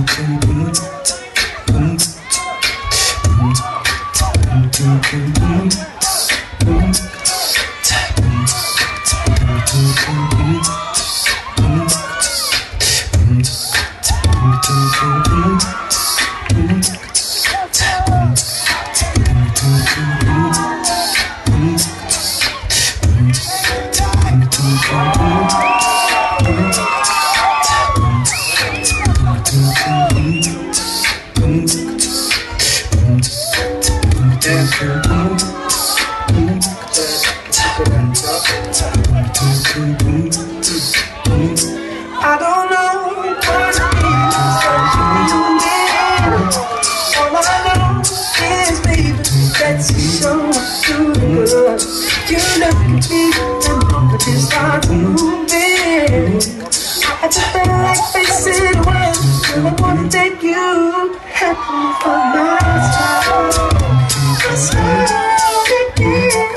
I don't know what it is. All I know is, baby, that you so good. You look at me and it starts moving. I just feel like facing the world, and I wanna take you happy for my child. I swear I can't.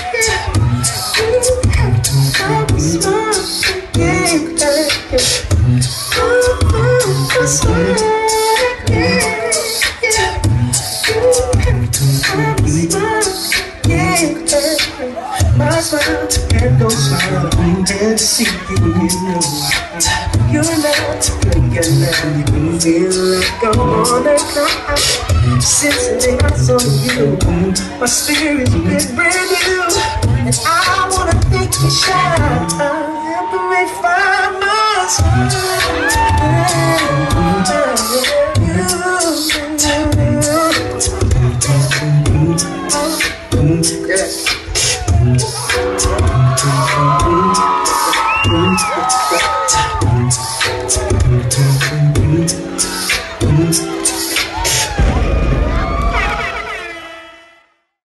My smile and no smile, and to see you in you're not playing now. You can feel like I wanna cry. Since the day I saw you, my spirit's been brand new, and I wanna make you shine. Every 5 months,